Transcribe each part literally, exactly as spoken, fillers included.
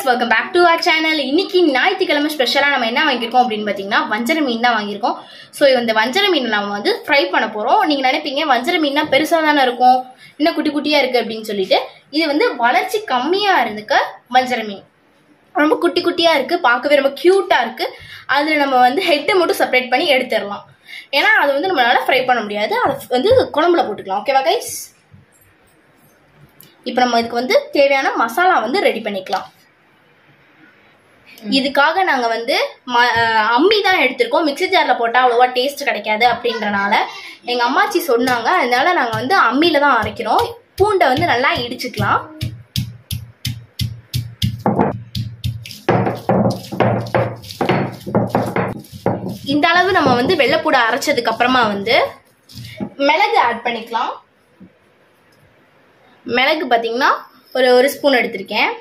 welcome back to our channel. இன்னைக்கு ஞாயிற்றுக்கிழமை ஸ்பெஷலா நம்ம என்ன வாங்கியிருக்கோம் அப்படின்னு பாத்தீங்கன்னா வஞ்சர மீன் தான் வாங்கியிருக்கோம். ஸோ இந்த வஞ்சர மீன் நம்ம வந்து ஃப்ரை பண்ண போறோம். நீங்க நினைப்பீங்க வஞ்சர மீன்னா பெருசா தானே இருக்கும், இன்னும் குட்டி குட்டியா இருக்கு அப்படின்னு சொல்லிட்டு. இது வந்து வளர்ச்சி கம்மியா இருந்துக்க வஞ்சர மீன் ரொம்ப குட்டி குட்டியா இருக்கு, பார்க்கவே ரொம்ப கியூட்டா இருக்கு. அதுல நம்ம வந்து ஹெட்டை மட்டும் செப்பரேட் பண்ணி எடுத்துடலாம், ஏன்னா அது வந்து நம்மளால ஃப்ரை பண்ண முடியாது. அதை வந்து குழம்புல போட்டுக்கலாம். ஓகேவா கைஸ்? இப்போ நம்ம இதுக்கு வந்து தேவையான மசாலா வந்து ரெடி பண்ணிக்கலாம். இதுக்காக நாங்க வந்து அம்மி தான் எடுத்திருக்கோம். மிக்ஸி ஜார்ல போட்டா அவ்வளவா டேஸ்ட் கிடைக்காது அப்படின்றனால எங்க அம்மாச்சி சொன்னாங்க, அதனால நாங்க வந்து அம்மியில தான் அரைக்கிறோம். பூண்டை வந்து நல்லா இடிச்சுக்கலாம். இந்த அளவு நம்ம வந்து வெள்ளைப்பூடை அரைச்சதுக்கு அப்புறமா வந்து மிளகு ஆட் பண்ணிக்கலாம். மிளகு பார்த்தீங்கன்னா ஒரு ஒரு ஸ்பூன் எடுத்திருக்கேன்.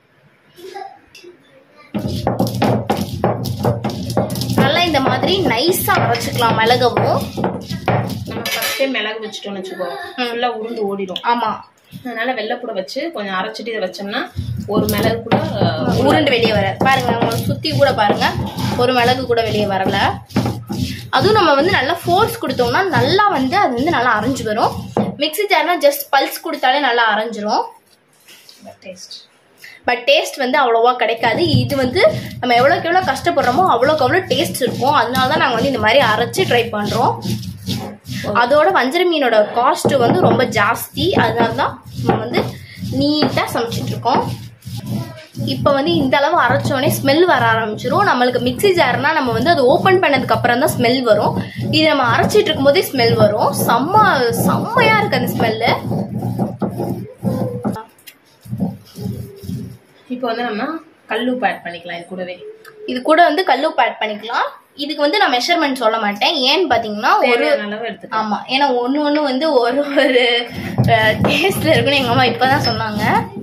நல்லா இந்த மாதிரி நைஸா அரைச்சிக்கலாம். மிளகவும் நம்ம ஃபர்ஸ்டே மிளகு வச்சுட்டோம்னு வச்சுக்கோ, நல்லா உருண்டு ஓடிடும். ஆமா, அதனால வெள்ளைப்பூட வச்சு கொஞ்சம் அரைச்சிட்டு இதை வச்சோம்னா ஒரு மிளகு கூட உருண்டு வெளியே வர பாருங்க. உங்களுக்கு சுத்தி கூட பாருங்க, ஒரு மிளகு கூட வெளியே வரல. அதுவும் நம்ம வந்து நல்லா ஃபோர்ஸ் கொடுத்தோம்னா நல்லா வந்து அது வந்து நல்லா அரைஞ்சு வரும். மிக்ஸி ஜார்னா ஜஸ்ட் பல்ஸ் கொடுத்தாலே நல்லா அரைஞ்சிரும். டேஸ்ட் பட் டேஸ்ட் வந்து அவ்வளோவா கிடைக்காது. இது வந்து நம்ம எவ்வளோக்கு எவ்வளோ கஷ்டப்படுறோமோ அவ்வளோக்கு அவ்வளோ டேஸ்ட் இருக்கும். அதனால தான் நாங்கள் வந்து இந்த மாதிரி அரைச்சி ட்ரை பண்ணுறோம். அதோட வஞ்சர மீனோட காஸ்ட் வந்து ரொம்ப ஜாஸ்தி, அதனால தான் நம்ம வந்து நீட்டாக சமைச்சிட்டு இருக்கோம். இப்போ வந்து இந்த அளவு அரைச்சோடனே ஸ்மெல் வர ஆரம்பிச்சிரும். நம்மளுக்கு மிக்ஸி ஜார்னா நம்ம வந்து அது ஓப்பன் பண்ணதுக்கு அப்புறம் தான் ஸ்மெல் வரும். இது நம்ம அரைச்சிட்டு இருக்கும் போதே ஸ்மெல் வரும். செம்ம செம்மையா இருக்கு அந்த ஸ்மெல்லு. இப்போ வந்து நம்ம கல்லுப்பு ஆட் பண்ணிக்கலாம். இது கூடவே இது கூட வந்து கல்லுப்பு ஆட் பண்ணிக்கலாம். இதுக்கு வந்து நான் மெஷர்மெண்ட் சொல்ல மாட்டேன். ஏன்னு பாத்தீங்கன்னா ஒரு அளவு எடுத்து ஆமா, ஏன்னா ஒன்னு ஒண்ணு வந்து ஒரு ஒரு டேஸ்ட்ல இருக்குன்னு எங்க அம்மா இப்பதான் சொன்னாங்க.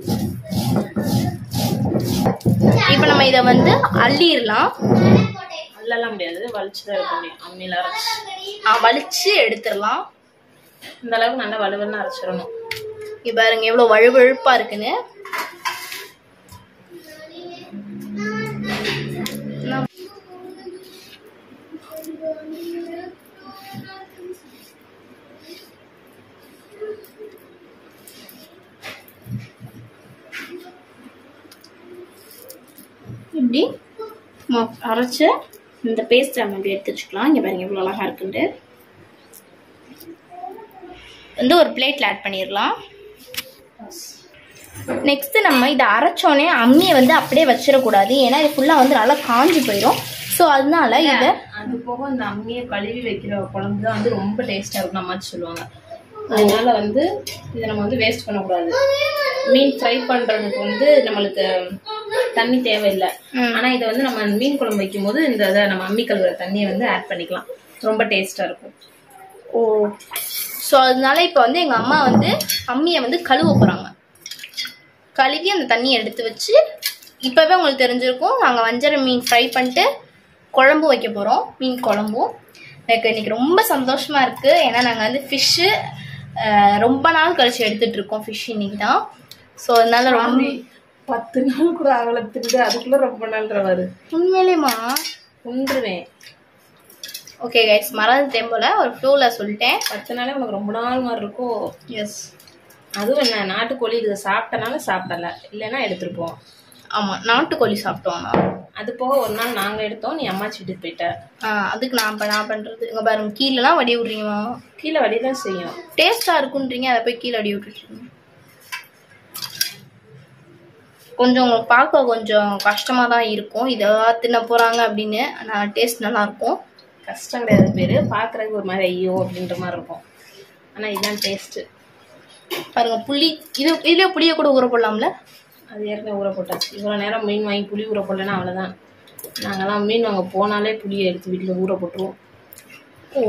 இப்ப நம்ம இத வந்து அள்ளிடலாம். அள்ளலாம் முடியாது, வலிச்சுதான் இருக்க முடியும். அம்மியில அரைச்சு வலிச்சு எடுத்துடலாம். இந்த அளவுக்கு நல்லா வலுவல்னு அரைச்சிடணும். இங்க பாருங்க எவ்வளவு வழுவழுப்பா இருக்குன்னு. இப்படி அரைச்சு இந்த பேஸ்ட் நம்ம இப்படி எடுத்து வச்சுக்கலாம். இங்க பாருங்க எவ்வளவு அழகா இருக்குன்னு. வந்து ஒரு பிளேட்ல ஆட் பண்ணிடலாம். நெக்ஸ்ட் நம்ம இதை அரைச்சோடனே அம்மியை வந்து அப்படியே வச்சிடக்கூடாது, ஏன்னா இது ஃபுல்லா வந்து நல்லா காஞ்சி போயிடும். ஸோ அதனால இதை அது போக இந்த அம்மியை கழுவி வைக்கிற குழம்பு தான் வந்து ரொம்ப டேஸ்டா இருக்கும் அம்மாச்சி சொல்லுவாங்க. அதனால வந்து இதை நம்ம வந்து வேஸ்ட் பண்ணக்கூடாது. மீன் ஃப்ரை பண்றதுக்கு வந்து நம்மளுக்கு தண்ணி தேவையில்லை, ஆனா இதை வந்து நம்ம மீன் குழம்பு வைக்கும் போது இந்த இதை நம்ம அம்மி கழுவுற தண்ணியை வந்து ஆட் பண்ணிக்கலாம். ரொம்ப டேஸ்டா இருக்கும். ஓ, ஸோ அதனால இப்போ வந்து எங்க அம்மா வந்து அம்மியை வந்து கழுவ போறாங்க. கழுவி அந்த தண்ணியை எடுத்து வச்சு இப்பவே உங்களுக்கு தெரிஞ்சிருக்கும், நாங்கள் வஞ்சர மீன் ஃப்ரை பண்ணிட்டு குழம்பு வைக்க போறோம். மீன் குழம்பும் எனக்கு இன்னைக்கு ரொம்ப சந்தோஷமா இருக்கு, ஏன்னா நாங்கள் வந்து ஃபிஷ்ஷு ரொம்ப நாள் கழிச்சு எடுத்துட்டு இருக்கோம். ஃபிஷ் இன்னைக்கு தான். ஸோ அதனால ரொம்ப பத்து நாள் கூட ஆகல திண்டு, அதுக்குள்ள ரொம்ப நாள்ன்றவாரு. உண்மையிலேமா உண்டுருவேன். ஓகே கைஸ், மறந்துட்டேன் போல, ஒரு ஃப்ளோல சொல்லிட்டேன். பத்து நாளே உனக்கு ரொம்ப நாள் மாதிரி இருக்கும். எஸ், அதுவும் என்ன நாட்டுக்கோழி இது சாப்பிட்டனால சாப்பிடல, இல்லைன்னா எடுத்துருப்போம். ஆமா, நாட்டுக்கோழி சாப்பிட்டோம். அது போக ஒரு நாள் நாங்க எடுத்தோம், நீ அம்மாச்சி வீட்டுக்கு போயிட்ட. ஆஹ் அதுக்கு நான் நான் பண்றது இங்க பாருங்க, கீழெல்லாம் வடி விடுறீங்களா? கீழே வடிதான் செய்யும். டேஸ்டா இருக்குன்றீங்க, அதை போய் கீழே வடி விட்டுருக்கீங்க. கொஞ்சம் உங்களுக்கு பார்க்க கொஞ்சம் கஷ்டமா தான் இருக்கும், இதெல்லாம் தின்ன போறாங்க அப்படின்னு. ஆனால் டேஸ்ட் நல்லா இருக்கும். கஷ்டம் கிடையாது, பேரு பாக்குறதுக்கு ஒரு மாதிரி ஐயோ அப்படின்ற மாதிரி இருக்கும், ஆனா இதுதான் டேஸ்ட். பாருங்க புளி, இது இதுலயே புளிய கூட ஊற போடலாம்ல. அது ஏற்கனவே ஊற போட்டாச்சு. இவ்வளோ நேரம் மீன் வாங்கி புளி ஊற போடலன்னா அவ்வளோதான். நாங்கெல்லாம் மீன் வாங்க போனாலே புளியை எடுத்து வீட்டில் ஊற போட்டுருவோம். ஓ,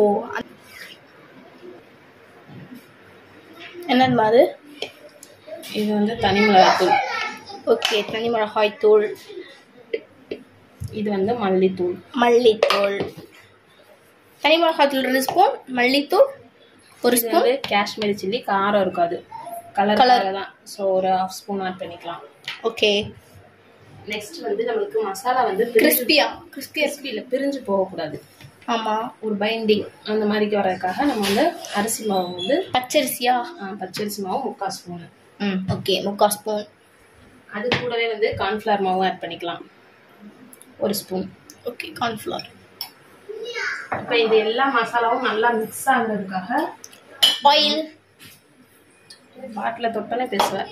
என்னது அது? இது வந்து தனி மிளகாய்த்தூள். ஓகே, தனி மிளகாய் தூள். இது வந்து மல்லித்தூள். மல்லித்தூள், தனி மிளகாய் தூள் ரெண்டு ஸ்பூன், மல்லித்தூள் ஒரு ஸ்பூன். காஷ்மீரி சில்லி காரம் இருக்காது, கலர் கலர் தான். ஸோ ஒரு ஹாஃப் ஸ்பூன் ஆட் பண்ணிக்கலாம். ஓகே, நெக்ஸ்ட் வந்து நம்மளுக்கு மசாலா வந்து கிறிஸ்பியா கிறிஸ்பியா கிறிஸ்பியில பிரிஞ்சு போகக்கூடாது. ஆமா, ஒரு பைண்டிங் அந்த மாதிரிக்கு வரதுக்காக நம்ம வந்து அரிசி மாவு வந்து பச்சரிசியா பச்சரிசி மாவு முக்கால் ஸ்பூன். ம் ஓகே, முக்கால் ஸ்பூன். அது கூடவே வந்து கார்ன்ஃப்ளவர் மாவும் ஆட் பண்ணிக்கலாம், ஒரு ஸ்பூன். Okay, cornflour. இப்போ இது எல்லா மசாலாவும் நல்லா மிக்ஸ் ஆகுறதுக்காக ஆயில் பாட்டில் தொட்டனே பேசுவேன்.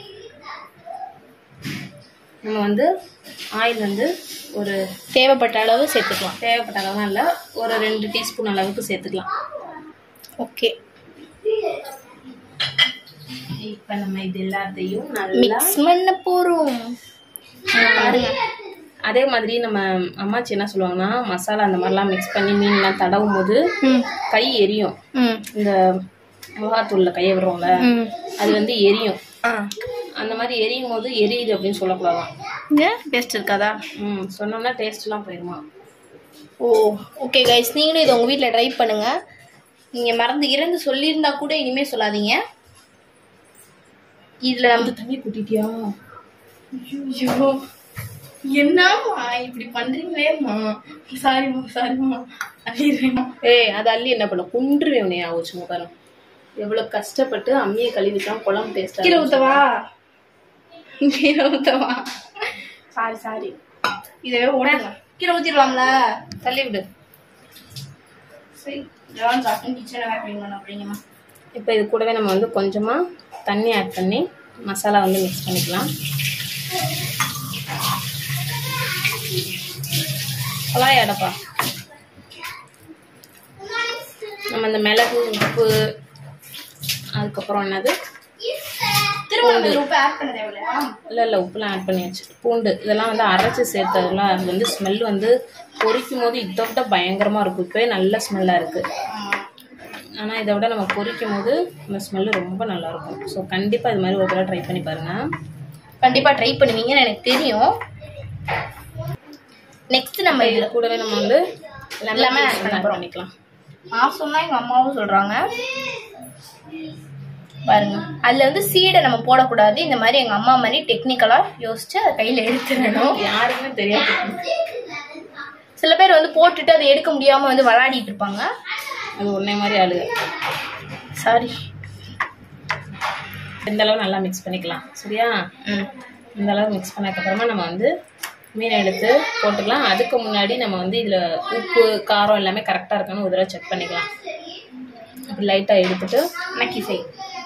நம்ம வந்து ஆயில் வந்து ஒரு தேவைப்பட்ட அளவு சேர்த்துக்கலாம். தேவைப்பட்ட அளவுலாம் இல்லை, ஒரு ரெண்டு டீஸ்பூன் அளவுக்கு சேர்த்துக்கலாம். ஓகே, இப்போ நம்ம இது எல்லாத்தையும் நல்லா மிக்ஸ் பண்ண போறோம். பாருங்க, அதே மாதிரி நம்ம அம்மாச்சி என்ன சொல்லுவாங்கன்னா, மசாலா அந்த மாதிரிலாம் மிக்ஸ் பண்ணி மீன்லாம் தடவும் போது கை எரியும். இந்த மிளகாத்தூள்ல கையை விடுறோம்ல, அது வந்து எரியும். அந்த மாதிரி எரியும் போது எரியுது அப்படின்னு சொல்லக்கூடாதான். டேஸ்ட் இருக்காதா? ம் சொன்னோம்னா டேஸ்ட்லாம் போயிடுமா. ஓ ஓகே கைஸ், நீங்களும் இதை உங்கள் வீட்டில் ட்ரை பண்ணுங்க. நீங்கள் மறந்து இறந்து சொல்லியிருந்தா கூட இனிமேல் சொல்லாதீங்க. இதில் வந்து தண்ணி குட்டிட்டியா? ஐயோ என்னம்மா இப்படி பண்றீங்களேம்மா? சாரிம்மா சாரிம்மா அள்ளிடுறேம்மா. ஏய், அது அள்ளி என்ன பண்ண குன்றுவே உனையா ஆச்சுங்க பாரு. எவ்வளவு கஷ்டப்பட்டு அம்மியை கழுவிட்டான் குழம்பு டேஸ்டா. கீரை ஊத்தவா? கீரை ஊத்தவா? சாரி சாரி, இதவே ஓடுங்க. கீரை ஊத்திடலாம்ல? தள்ளி விடு. சரி, ஜான் சாப்பிட்டு கிச்சனை வேற க்ளீன் பண்ண அப்படிங்கம்மா. இப்போ இது கூடவே நம்ம வந்து கொஞ்சமா தண்ணி ஆட் பண்ணி மசாலா வந்து மிக்ஸ் பண்ணிக்கலாம். அடப்பா நம்ம இந்த மிளகு உப்பு அதுக்கப்புறம் என்னது உப்பு ஆட் பண்ண தேவையில்லையா? இல்லை இல்லை உப்புலாம் ஆட் பண்ணியாச்சு. பூண்டு இதெல்லாம் வந்து அரைச்சி சேர்த்ததுல அது வந்து ஸ்மெல் வந்து பொரிக்கும் போது இதை விட பயங்கரமாக இருக்கும். இப்போவே நல்ல ஸ்மெல்லாக இருக்குது. ஆனால் இதை விட நம்ம பொரிக்கும் போது இந்த ஸ்மெல்லு ரொம்ப நல்லாயிருக்கும். ஸோ கண்டிப்பாக இது மாதிரி ஒரு தடவை ட்ரை பண்ணி பாருங்கள். கண்டிப்பாக ட்ரை பண்ணுவீங்கன்னு எனக்கு தெரியும். நெக்ஸ்ட் நம்ம இது கூடவே நம்ம வந்து லெமன் ஆட் பண்ண போகிறோம். பண்ணிக்கலாம். நான் சொன்னால் எங்கள் அம்மாவும் சொல்கிறாங்க பாருங்க. அதில் வந்து சீடை நம்ம போடக்கூடாது. இந்த மாதிரி எங்கள் அம்மா மாதிரி டெக்னிக்கலாக யோசிச்சு அதை கையில் எடுத்துடணும். யாருக்குமே தெரியாது. சில பேர் வந்து போட்டுட்டு அதை எடுக்க முடியாமல் வந்து விளையாடிட்டு இருப்பாங்க. அது ஒன்றே மாதிரி ஆளுங்க. சாரி. இந்த அளவு நல்லா மிக்ஸ் பண்ணிக்கலாம். சரியா? ம் இந்த அளவு மிக்ஸ் பண்ணதுக்கப்புறமா நம்ம வந்து மீனை எடுத்து போட்டுக்கலாம். அதுக்கு முன்னாடி நம்ம வந்து இதில் உப்பு காரம் எல்லாமே கரெக்டாக இருக்கான்னு ஒரு தடவை செக் பண்ணிக்கலாம். அப்படி லைட்டாக எடுத்துட்டு நக்கி செய்.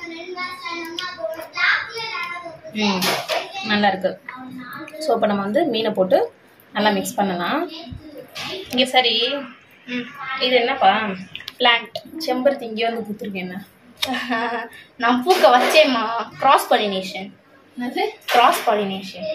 ம் நல்லா இருக்கு. ஸோ இப்போ நம்ம வந்து மீனை போட்டு நல்லா மிக்ஸ் பண்ணலாம். இங்கே சரி, ம் இது என்னப்பா? பிளான்ட். செம்பருத்தி இங்கே வந்து பூத்துருக்கேன். என்ன நான் பூக்க வச்சேம்மா. Cross pollination. என்னது கிராஸ் பாலினேஷன்?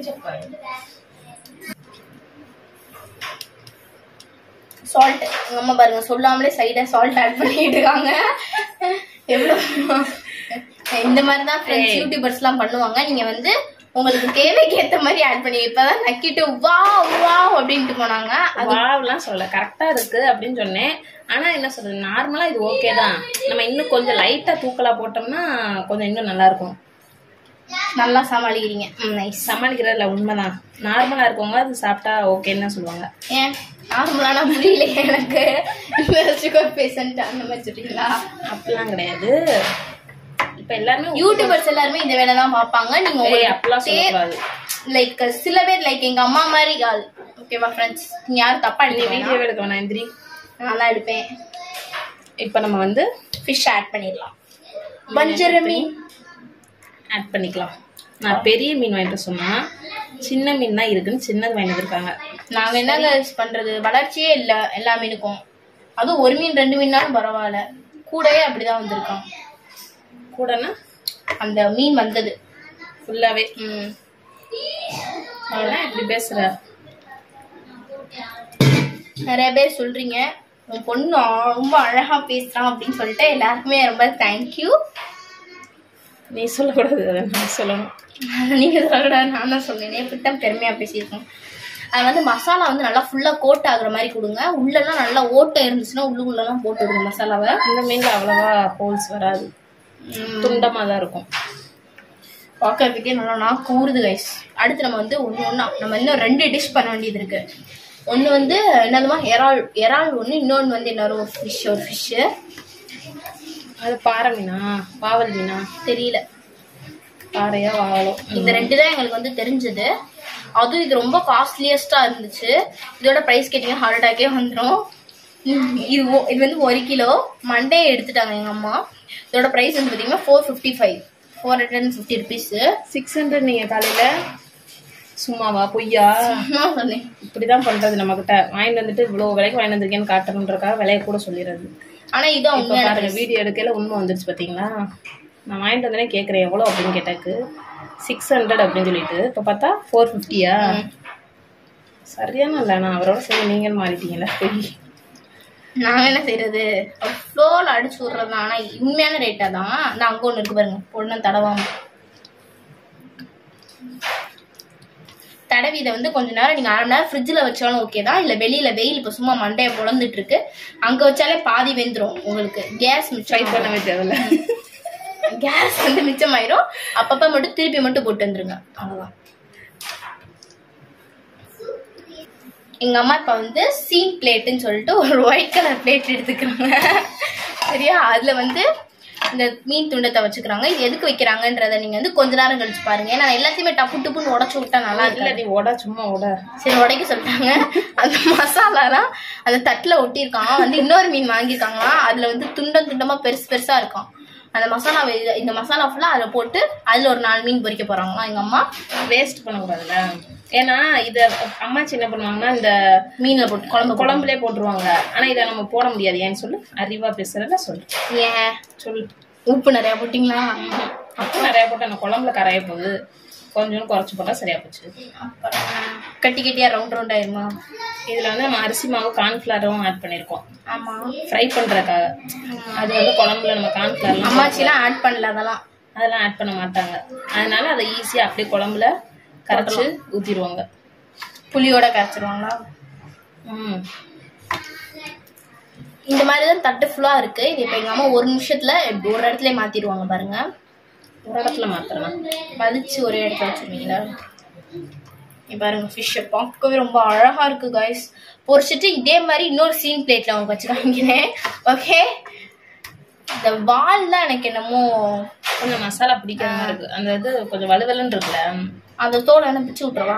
சால்ட். எங்கள் அம்மா பாருங்க சொல்லாமலே சைடாக சால்ட் ஆட் பண்ணிட்டு இருக்காங்க. எவ்வளோ இந்த மாதிரி தான் ஃப்ரெண்ட்ஸ் யூடியூபர்ஸ்லாம் பண்ணுவாங்க. நீங்கள் வந்து உங்களுக்கு தேவைக்கு ஏற்ற மாதிரி ஆட் பண்ணி இப்போதான் நக்கிட்டு வா வா அப்படின்ட்டு போனாங்க. வாவெல்லாம் சொல்ல கரெக்டாக இருக்குது அப்படின்னு சொன்னேன். ஆனால் என்ன சொல்கிறது, நார்மலாக இது ஓகே தான். நம்ம இன்னும் கொஞ்சம் லைட்டாக தூக்கலாக போட்டோம்னா கொஞ்சம் இன்னும் நல்லாயிருக்கும். நல்லா சமாளிக்கிறீங்க. ம் நைஸ். சமாளிக்கிறதுல உண்மைதான். நார்மலாக இருக்கவங்க அது சாப்பிட்டா ஓகேன்னு தான் சொல்லுவாங்க. ஏன் நார்மலான புரியல எனக்கு. சுகர் பேஷண்ட் அந்த மாதிரி சொல்றீங்களா? அப்படிலாம் கிடையாது. இப்போ எல்லாருமே யூடியூபர்ஸ் எல்லாருமே இந்த வேலை தான் பார்ப்பாங்க. நீங்க அப்படிலாம் சொல்லக்கூடாது. லைக் சில பேர் லைக் எங்க அம்மா மாதிரி ஆள். ஓகேவா ஃப்ரெண்ட்ஸ்? நீங்க யாரும் தப்பா எடுக்க வீடியோ எடுக்க வேணாம். எந்திரி. நல்லா எடுப்பேன். இப்போ நம்ம வந்து ஃபிஷ் ஆட் பண்ணிடலாம். வஞ்சர மீன் ஆட் பண்ணிக்கலாம். நான் பெரிய மீன் வாங்கிட்டு சொன்னா சின்ன மீன் தான் இருக்குன்னு சின்னது வாங்கிட்டு இருக்காங்க. நாங்க என்னங்க பண்றது, வளர்ச்சியே இல்லை எல்லா மீனுக்கும். அதுவும் ஒரு மீன் ரெண்டு மீன்னாலும் பரவாயில்ல, கூடவே அப்படிதான் வந்திருக்கான். கூடனா அந்த மீன் வந்தது ஃபுல்லாவே. ம் அவ்வளோதான். இப்படி பேசுற நிறைய பேர் சொல்றீங்க உன் பொண்ணு ரொம்ப அழகா பேசுறான் அப்படின்னு சொல்லிட்டு எல்லாருக்குமே ரொம்ப தேங்க்யூ. நீ சொல்லக்கூடாது, அதை நான் சொல்லணும். நீங்க சொல்லக்கூடாது, நான் தான் சொன்னேன். இப்படித்தான் பெருமையா பேசியிருக்கோம். அது வந்து மசாலா வந்து நல்லா ஃபுல்லா கோட் ஆகுற மாதிரி கொடுங்க. உள்ளெல்லாம் நல்லா ஓட்டை இருந்துச்சுன்னா உள்ளுக்குள்ளெல்லாம் போட்டு விடுங்க மசாலாவை. இந்த மீன்ல அவ்வளவா ஹோல்ஸ் வராது, துண்டமாக தான் இருக்கும். பார்க்கறதுக்கே நல்லா நாக்கு ஊறுது கைஸ். அடுத்து நம்ம வந்து ஒன்று ஒன்றா நம்ம இன்னும் ரெண்டு டிஷ் பண்ண வேண்டியது இருக்கு. ஒன்று வந்து என்னதுமா இறால் இறால் ஒன்று, இன்னொன்று வந்து இன்னொரு ஒரு ஃபிஷ் ஒரு ஃபிஷ்ஷு. அது பாறை மீனா பாவல் மீனா தெரியல, பாறையா வாவலோ, இந்த ரெண்டு தான் எங்களுக்கு வந்து தெரிஞ்சது. அதுவும் இது ரொம்ப காஸ்ட்லியஸ்டா இருந்துச்சு. இதோட ப்ரைஸ் கேட்டீங்கன்னா ஹார்ட் அட்டாக்கே வந்துடும். இது இது வந்து ஒரு கிலோ மண்டே எடுத்துட்டாங்க எங்க அம்மா. இதோட ப்ரைஸ் வந்து பார்த்தீங்கன்னா four fifty five four hundred and fifty rupees. Six hundred நீங்க காலையில சும்மாவா பொய்யா சொன்னேன். இப்படிதான் பண்றது, நம்ம கிட்ட வாங்கிட்டு வந்துட்டு இவ்வளவு விலைக்கு வாங்கிட்டு வந்திருக்கேன்னு காட்டணுன்றக்காக விலைய கூட சொல்லிடுறது. ஆனா இதான் பாருங்க வீடியோ எடுக்கையில உண்மை வந்துருச்சு பாத்தீங்களா. நான் வாங்கிட்டு வந்தேனே கேட்கறேன் எவ்வளவு அப்படின்னு கேட்டாக்கு சிக்ஸ் ஹண்ட்ரட் அப்படின்னு சொல்லிட்டு இப்ப பார்த்தா ஃபோர் ஃபிஃப்டியா. சரியான இல்ல, நான் அவரோட சரி நீங்கள் மாறிட்டீங்களா போய். நாங்க என்ன செய்யறது, ஃப்ளோல அடிச்சு விடுறது தான். ஆனா உண்மையான ரேட்டா தான். நான் அங்க ஒண்ணு இருக்கு பாருங்க, ஒன்னும் தடவாம தடவி இதை வந்து கொஞ்ச நேரம் நீங்க அரை மணி நேரம் ஃப்ரிட்ஜில் வச்சாலும் ஓகே தான். இல்ல வெளியில வெயில் இப்போ சும்மா மண்டையை பொழந்துட்டு இருக்கு, அங்க வச்சாலே பாதி வெந்துடும். உங்களுக்கு கேஸ் மிச்சம் பண்ணவே தேவையில்ல, கேஸ் வந்து மிச்சமாயிரும். அப்பப்ப மட்டும் திருப்பி மட்டும் போட்டு வந்துருங்க, அவ்வளவுதான். எங்க அம்மா இப்ப வந்து சீன் பிளேட்டுன்னு சொல்லிட்டு ஒரு ஒயிட் கலர் பிளேட் எடுத்துக்கிறாங்க. சரியா, அதுல வந்து இந்த மீன் துண்டத்தை வச்சுக்கிறாங்க. இது எதுக்கு வைக்கிறாங்கன்றத நீங்க வந்து கொஞ்ச நேரம் கழிச்சு பாருங்க. ஏன்னா எல்லாத்தையுமே டப்பு டப்புன்னு உடச்சு விட்டா நல்லா இல்ல, நீ உட சும்மா உட. சரி, உடைக்க சொல்லிட்டாங்க. அந்த மசாலாலாம் அந்த தட்டுல ஒட்டியிருக்காங்க. வந்து இன்னொரு மீன் வாங்கியிருக்காங்களா, அதுல வந்து துண்டம் துண்டமா பெருசு பெருசா இருக்கும். அந்த மசாலா இந்த மசாலா ஃபுல்லா அதுல போட்டு அதுல ஒரு நாலு மீன் பொரிக்க போறாங்களா எங்க அம்மா. வேஸ்ட் பண்ணக்கூடாதுல்ல, ஏன்னா இத அம்மாச்சி என்ன பண்ணுவாங்கன்னா இந்த மீன்ல போட்டு குழம்பு குழம்புலே போட்டுருவாங்க. ஆனா இதை நம்ம போட முடியாது. ஏன்னு சொல்லு, அறிவா பேசுறத சொல்லு. ஏன் சொல்லு, உப்பு நிறைய போட்டீங்களா? உப்பு நிறைய போட்டா அந்த குழம்புல கரைய போகுது, கொஞ்சம் குறைச்சு போட்டா சரியா போச்சு. கட்டி கட்டியா ரவுண்ட் ரவுண்ட் ஆயிருமா? இதுல வந்து நம்ம அரிசி மாவு கார்ன்ஃபிளவரும் ஆட் பண்ணிருக்கோம். ஆமா, ஃப்ரை பண்றதுக்காக. அது வந்து குழம்புல நம்ம கார்ன்ஃபிளவர் அம்மாச்சிலாம் ஆட் பண்ணல, அதெல்லாம் அதெல்லாம் ஆட் பண்ண மாட்டாங்க. அதனால அதை ஈஸியா அப்படியே குழம்புல கரைச்சு ஊத்திடுவாங்க. புளியோட கரைச்சிருவாங்களா? ம், இந்த மாதிரிதான் தட்டு ஃபுல்லா இருக்கு. இது இப்ப எங்க அம்மா ஒரு நிமிஷத்துல ஒரு இடத்துல மாத்திடுவாங்க பாருங்க. ஒரு இடத்துல மாத்திரலாம், வலிச்சு ஒரே இடத்துல வச்சிருவீங்களா? பாருங்க ஃபிஷ் பார்க்கவே ரொம்ப அழகா இருக்கு கைஸ். பொரிச்சிட்டு இதே மாதிரி இன்னொரு சீன் பிளேட்ல அவங்க வச்சு காமிக்கிறேன். ஓகே, இந்த வால் தான் எனக்கு என்னமோ கொஞ்சம் மசாலா பிடிக்காத மாதிரி இருக்கு. அந்த இது கொஞ்சம் வலுவலுன்னு இருக்குல்ல, அந்த தோலை என்ன பிச்சு விட்டுறவா?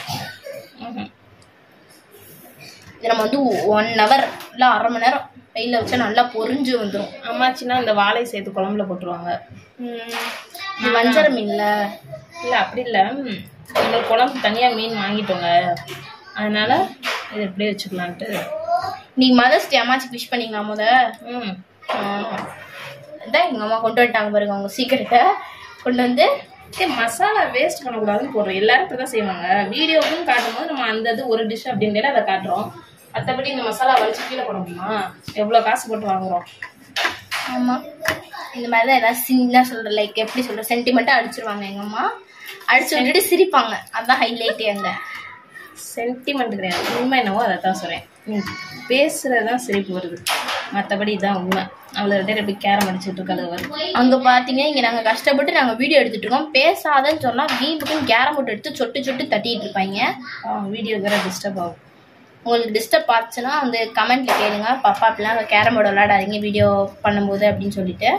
இது நம்ம வந்து ஒன் ஹவர் இல்ல அரை மணி நேரம் வெயில வச்சா நல்லா பொரிஞ்சு வந்துடும். அம்மாச்சின்னா இந்த வாழை சேர்த்து குழம்புல போட்டுருவாங்க. இது வஞ்சர மீன்ல இல்ல, அப்படி இல்ல, இந்த குழம்பு தனியா மீன் வாங்கிட்டோங்க, அதனால இது எப்படியே வச்சுக்கலான்ட்டு. நீங்க மதர்ஸ் டே அம்மாச்சி ஃபிஷ் பண்ணீங்களா முத? ம், அதான் எங்க அம்மா கொண்டு வந்துட்டாங்க பாருங்க அவங்க சீக்கிரட்டை கொண்டு வந்து. மசாலா வேஸ்ட் பண்ணக்கூடாதுன்னு போடுறோம். எல்லாரும் இப்படிதான் செய்வாங்க. வீடியோக்கும் காட்டும் போது நம்ம அந்த இது ஒரு டிஷ் அப்படின்னு அதை காட்டுறோம். மற்றபடி இந்த மசாலா வலிச்சு கீழே போட முடியுமா? எவ்வளவு காசு போட்டு வாங்குறோம். ஆமா, இந்த மாதிரிதான் ஏதாவது சின்ன சொல்ற லைக் எப்படி சொல்ற சென்டிமெண்டா அடிச்சிருவாங்க எங்க அம்மா. அடிச்சு விட்டுட்டு சிரிப்பாங்க, அதான் ஹைலைட்டே. அங்க சென்டிமெண்ட் கிடையாது, உண்மை என்னவோ அதை தான் சொல்றேன். நீ பேசுறதுதான் சிரிப்பு வருது, மற்றபடி இதான் உண்மை. அவ்வளோ ரெண்டு எப்படி கேரம் அடிச்சுட்டு இருக்காது வரும். அங்க பாத்தீங்க, இங்க நாங்க கஷ்டப்பட்டு நாங்க வீடியோ எடுத்துட்டு இருக்கோம். பேசாதன்னு சொன்னா வீட்டுக்கும் கேரம் போட்டு எடுத்து சொட்டு சொட்டு தட்டிட்டு இருப்பாங்க. வீடியோ வேற டிஸ்டர்ப் ஆகும். உங்களுக்கு டிஸ்டர்ப் ஆச்சுன்னா அந்த கமெண்ட்ல கேளுங்க, பாப்பா அப்படிலாம் கேரம் போர்டு விளையாடாதீங்க வீடியோ பண்ணும்போது அப்படின்னு சொல்லிட்டு.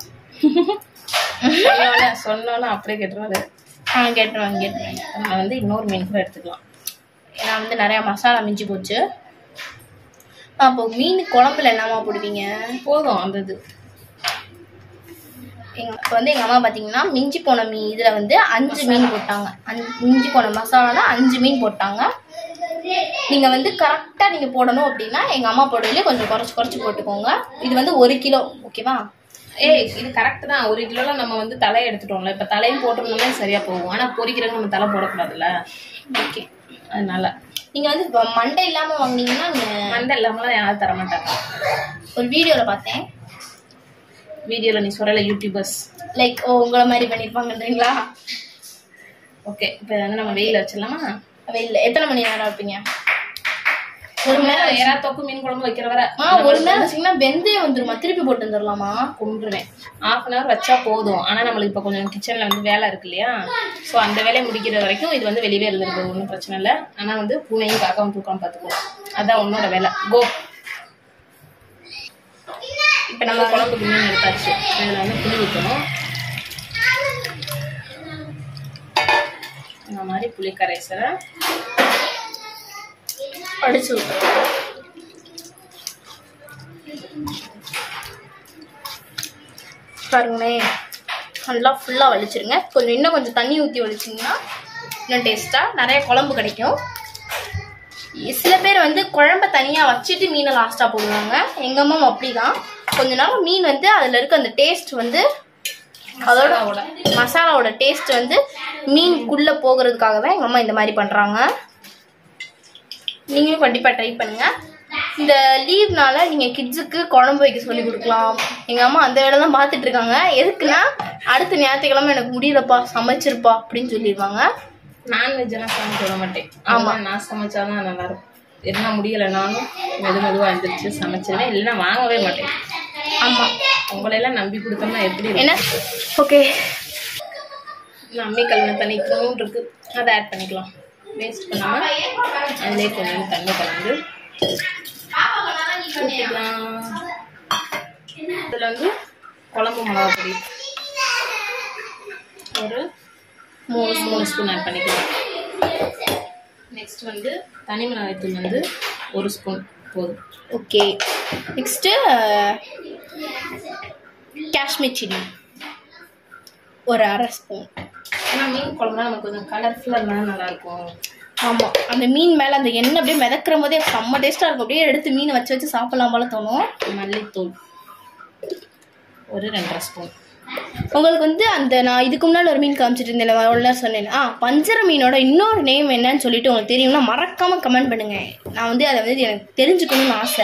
சொன்னோன்னா அப்படியே கேட்டுருவாங்க. ஆ கேட்டுருவாங்க கேட்டுருவாங்க. நம்ம வந்து இன்னொரு மீன் கூட எடுத்துக்கலாம். ஏன்னா வந்து நிறைய மசாலா மிஞ்சி போச்சு. அப்போ மீன் குழம்புல என்னமா போடுவீங்க? போதும் அந்த இது. எங்க இப்போ வந்து எங்க அம்மா பாத்தீங்கன்னா மிஞ்சி போன மீன் இதுல வந்து அஞ்சு மீன் போட்டாங்க. அஞ்சு மிஞ்சி போன மசாலால அஞ்சு மீன் போட்டாங்க. நீங்க வந்து கரெக்டா நீங்க போடணும் அப்படின்னா எங்க அம்மா போடுறதுல கொஞ்சம் குறைச்சு குறைச்சு போட்டுக்கோங்க. இது வந்து ஒரு கிலோ ஓகேவா? ஏய் இது கரெக்ட் தான். ஒரு கிலோல நம்ம வந்து தலையை எடுத்துட்டோம்ல, இப்ப தலையும் போட்டோம்னா சரியா போகும். ஆனா பொரிக்கிறது நம்ம தலை போடக்கூடாதுல்ல. ஓகே, அதனால நீங்க வந்து மண்டை இல்லாம வாங்கினீங்கன்னா மண்டை இல்லாமலாம் யாரும் தர மாட்டாங்க. ஒரு வீடியோல பார்த்தேன். வீடியோல நீ சொல்லல, யூடியூபர்ஸ் லைக் ஓ உங்களை மாதிரி பண்ணிருப்பாங்கன்றீங்களா? ஓகே, இப்போ வந்து நம்ம வெயில வச்சிடலாமா? வெயில்ல எத்தனை மணி நேரம் வைப்பீங்க? ஒரு மணி நேரம் எறா தொக்கு மீன் குழம்பு வைக்கிற வர ஒரு மணி நேரம் வச்சீங்கன்னா வெந்தயம் வந்துருமா, திருப்பி போட்டு வந்துடலாமா? கொண்டுருவேன். ஹாஃப் அன் ஹவர் வச்சா போதும். ஆனா நம்மளுக்கு இப்ப கொஞ்சம் கிச்சன்ல வந்து வேலை இருக்கு இல்லையா, சோ அந்த வேலையை முடிக்கிற வரைக்கும் இது வந்து வெளியே இருந்திருக்கு, ஒன்றும் பிரச்சனை இல்லை. ஆனா வந்து பூனையும் காக்காவும் தூக்காம பாத்துக்கோ, அதான் உன்னோட வேலை. கோ. இப்ப நம்ம குழம்புக்கு மீன் எடுத்தாச்சு. இதுல வந்து புளி ஊற்றணும். இந்த மாதிரி புளி கரைசலை அடிச்சு விட்டுறோம். பாருங்களேன், நல்லா ஃபுல்லா வலிச்சிருங்க. கொஞ்சம் இன்னும் கொஞ்சம் தண்ணி ஊற்றி வலிச்சிங்கன்னா இன்னும் டேஸ்டா நிறைய குழம்பு கிடைக்கும். சில பேர் வந்து குழம்ப தனியா வச்சுட்டு மீனை லாஸ்டா போடுவாங்க. எங்க அம்மா அப்படிதான். கொஞ்ச நாள் மீன் வந்து அதுல இருக்க அந்த டேஸ்ட் வந்து அதோட மசாலாவோட டேஸ்ட் வந்து மீனுக்குள்ள போகிறதுக்காக தான் எங்க அம்மா இந்த மாதிரி பண்றாங்க. நீங்களும் கண்டிப்பா ட்ரை பண்ணுங்க. இந்த லீவ்னால நீங்க கிட்ஸுக்கு குழம்பு வைக்க சொல்லி கொடுக்கலாம். எங்க அம்மா அந்த வேலை தான் பார்த்துட்டு இருக்காங்க. எதுக்குன்னா அடுத்த ஞாயிற்றுக்கிழமை எனக்கு முடியலப்பா சமைச்சிருப்பா அப்படின்னு சொல்லிடுவாங்க. நான்வெஜ் எல்லாம் சமைக்க விட மாட்டேன். ஆமா, நான் சமைச்சாதான் நல்லா இருக்கும். என்ன முடியலைனாலும் மெது மெதுவா எழுந்திரிச்சு சமைச்சிருவேன், இல்லைன்னா வாங்கவே மாட்டேன். ஆமா, உங்களை எல்லாம் நம்பி கொடுத்தோம்னா எப்படி என்ன? ஓகே, அம்மி கல்வின தண்ணி தூண் இருக்கு, அதை ஆட் பண்ணிக்கலாம். வேஸ்ட் பண்ணாம அதிலே கொஞ்சம் தண்ணி கலந்து ஊற்றிக்கலாம். இதுல வந்து குழம்பு மிளகா பொடி ஒரு மூணு மூணு ஸ்பூன் ஆட் பண்ணிக்கலாம். நெக்ஸ்ட் வந்து தனி மிளகாய்த்தூள் வந்து ஒரு ஸ்பூன் போதும். ஓகே, நெக்ஸ்ட்டு காஷ்மீர் சில்லி ஒரு அரை ஸ்பூன். ஆனால் மீன் குழம்புனா நமக்கு கொஞ்சம் கலர்ஃபுல்லாக இருந்தாலும் நல்லாயிருக்கும். ஆமாம், அந்த மீன் மேலே அந்த எண்ணெய் அப்படியே மிதக்கிற போதே செம்ம டேஸ்ட்டாக இருக்கும். அப்படியே எடுத்து மீன் வச்சு வச்சு சாப்பிடலாம் போல தோணும். மல்லித்தூள் ஒரு ரெண்டரை ஸ்பூன். உங்களுக்கு வந்து அந்த நான் இதுக்கு முன்னாடி ஒரு மீன் காமிச்சிட்டு இருந்தேன், அவ்வளோ சொன்னேன். ஆ பஞ்சர மீனோட இன்னொரு நேம் என்னன்னு சொல்லிட்டு உங்களுக்கு தெரியும்னா மறக்காமல் கமெண்ட் பண்ணுங்க. நான் வந்து அதை வந்து எனக்கு தெரிஞ்சுக்கணும்னு ஆசை.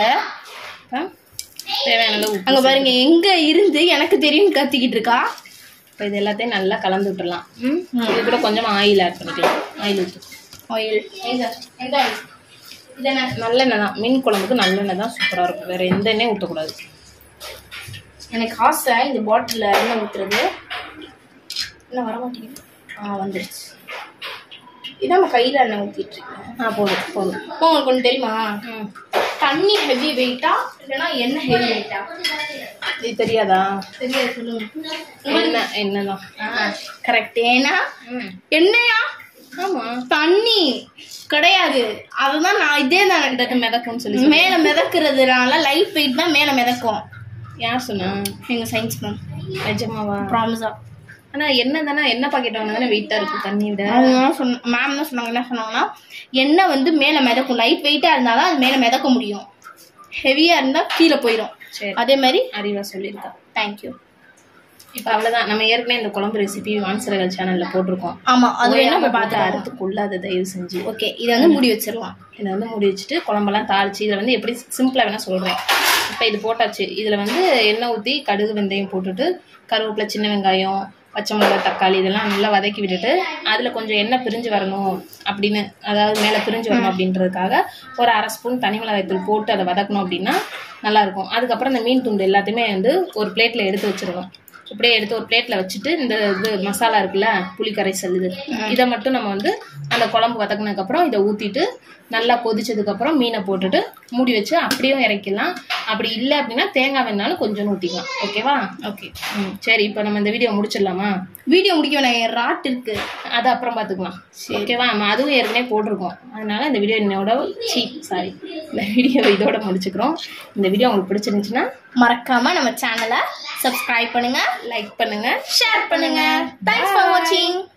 தேவையான அளவு அங்கே பாருங்க, எங்கே இருந்து எனக்கு தெரியும்னு கத்திக்கிட்டு இருக்கா. இப்போ இது எல்லாத்தையும் நல்லா கலந்து விட்டுடலாம். ம் இது கூட கொஞ்சமாக ஆயில் ஆட் பண்ணிக்கலாம். ஆயில் ஊற்று. ஆயில் எந்த ஆயில்? இதென்ன? நல்லெண்ணெய் தான். மீன் குழம்புக்கு நல்லெண்ணெய் தான் சூப்பராக இருக்கும். வேறு எந்த எண்ணெயும் ஊற்றக்கூடாது. எனக்கு ஆசை இந்த பாட்டிலில் எண்ணெய் ஊற்றுறது. என்ன வர மாட்டேங்குது. ஆ வந்துடுச்சு. இதான் நம்ம கையில் எண்ணெய் ஊற்றிட்டு இருக்கேன். ஆ போதும் போதும். உங்களுக்கு ஒன்று தெரியுமா? ம் தண்ணி ஹெவி வெயிட்டா இல்லைன்னா எண்ணெய் ஹெவி வெயிட்டா? இது தெரியாதா? தெரியாது, சொல்லுங்க. எண்ணெய் எண்ணெய் தான். கரெக்ட். ஏன்னா ம் எண்ணெயா? ஆமாம், தண்ணி கிடையாது. அதுதான் நான் இதே தான் எனக்கு மிதக்கும்னு சொல்லி மேலே மிதக்கிறதுனால லைட் வெயிட் தான் மேலே மிதக்கும். யார் சொன்னா? எங்கள் சயின்ஸ் மேம். நிஜமாவா? ப்ராமிஸா. ஆனால் என்ன தானே எண்ணெய் பாக்கெட் வாங்கினா தானே வெயிட்டாக இருக்கும் தண்ணி விட. அவங்க சொன்ன மேம் என்ன சொன்னாங்க என்ன சொன்னாங்கன்னா எண்ணெய் வந்து மேலே மிதக்கும். லைட் வெயிட்டாக இருந்தாலும் அது மேலே மிதக்க முடியும். ஹெவியாக இருந்தால் கீழே போயிடும். சரி, அதே மாதிரி அறிவா சொல்லியிருக்கா. தேங்க்யூ. இப்போ அவ்வளோதான். நம்ம ஏற்கனவே இந்த குழம்பு ரெசிபி வான்சரகல் சேனலில் போட்டிருக்கோம். ஆமாம், அது வேணா நம்ம பார்த்து பார்த்து அறுத்து கொள்ளாத தயவு செஞ்சு. ஓகே, இதை வந்து மூடி வச்சிடலாம். இதை வந்து மூடி வச்சுட்டு குழம்பெல்லாம் தாளிச்சு இதில் வந்து எப்படி சிம்பிளாக வேணால் சொல்கிறேன். இப்போ இது போட்டாச்சு. இதில் வந்து எண்ணெய் ஊற்றி கடுகு வெந்தயம் போட்டுட்டு கருவேப்பிலை சின்ன வெங்காயம் பச்சை மிளகாய் தக்காளி இதெல்லாம் நல்லா வதக்கி விட்டுட்டு அதில் கொஞ்சம் எண்ணெய் பிரிஞ்சு வரணும் அப்படின்னு, அதாவது மேலே பிரிஞ்சு வரணும் அப்படின்றதுக்காக ஒரு அரை ஸ்பூன் தனி மிளகாய்த்தூள் போட்டு அதை வதக்கணும் அப்படின்னா நல்லாயிருக்கும். அதுக்கப்புறம் இந்த மீன் துண்டு எல்லாத்தையுமே வந்து ஒரு பிளேட்டில் எடுத்து வச்சிடணும். இப்படியே எடுத்து ஒரு பிளேட்டில் வச்சுட்டு இந்த இது மசாலா இருக்குல்ல புளி கரைசல் இது இதை மட்டும் நம்ம வந்து அந்த குழம்பு வதக்குனதுக்கப்புறம் இதை ஊற்றிட்டு நல்லா கொதிச்சதுக்கப்புறம் மீனை போட்டுட்டு மூடி வச்சு அப்படியும் இறக்கிடலாம். அப்படி இல்லை அப்படின்னா தேங்காய் வேணாலும் கொஞ்சம் ஊற்றிக்கலாம். ஓகேவா? ஓகே. ம் சரி, இப்போ நம்ம இந்த வீடியோ முடிச்சிடலாமா? வீடியோ முடிக்க வேணாம், ராட் இருக்கு, அதை அப்புறம் பார்த்துக்கலாம். ஓகேவா? நம்ம அதுவும் ஏற்கனவே போட்டிருக்கோம். அதனால இந்த வீடியோ என்னோட சீ சாரி இந்த வீடியோ இதோட முடிச்சுக்கிறோம். இந்த வீடியோ உங்களுக்கு பிடிச்சிருந்துச்சுன்னா மறக்காம நம்ம சேனலை சப்ஸ்கிரைப் பண்ணுங்க, லைக் பண்ணுங்க, ஷேர் பண்ணுங்க. தேங்க்ஸ் ஃபார் வாட்சிங்.